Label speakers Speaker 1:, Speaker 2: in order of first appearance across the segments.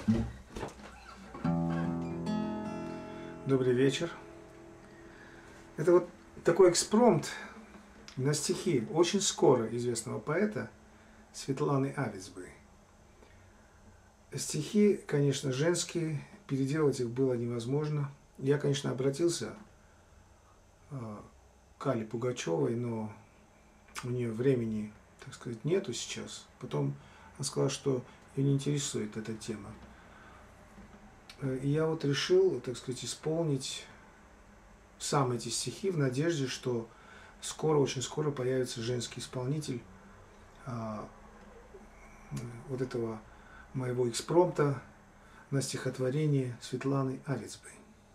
Speaker 1: Добрый вечер. Это вот такой экспромт на стихи очень скоро известного поэта Светланы Авицбой. Стихи, конечно, женские, переделать их было невозможно. Я, конечно, обратился к Алле Пугачевой, но у нее времени, так сказать, нету сейчас. Потом она сказала, что ее не интересует эта тема. И я вот решил, так сказать, исполнить сам эти стихи в надежде, что скоро, очень скоро появится женский исполнитель вот этого моего экспромта на стихотворение Светланы Авицбой.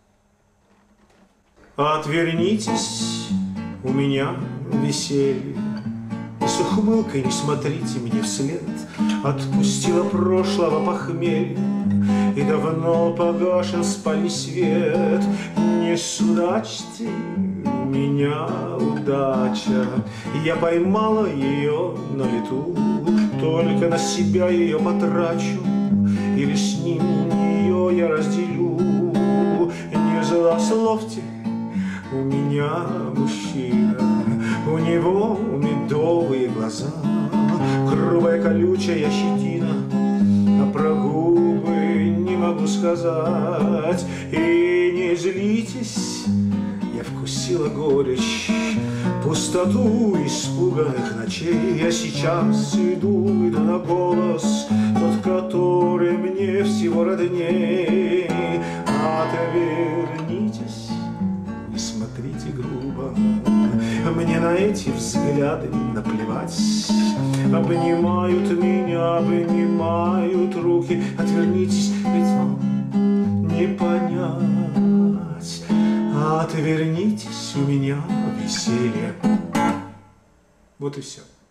Speaker 1: Отвернитесь, у меня веселье, и с ухмылкой не смотрите мне вслед. Отпустила прошлого похмелья, и давно погашен спальный свет. Не судачьте, у меня удача, я поймала ее на лету. Только на себя ее потрачу, или с ним ее я разделю. Не злословьте, у меня мужчина, у него медовые глаза, грубая колючая щетина, а про губы не могу сказать. И не злитесь, я вкусила горечь, пустоту испуганных ночей. Я сейчас иду на голос, тот, который мне всего родней. Отвернитесь, не смотрите грубо, мне на эти взгляды наплевать. Обнимают меня, обнимают руки. Отвернитесь, ведь вам не понять. Отвернитесь, у меня веселье. Вот и все.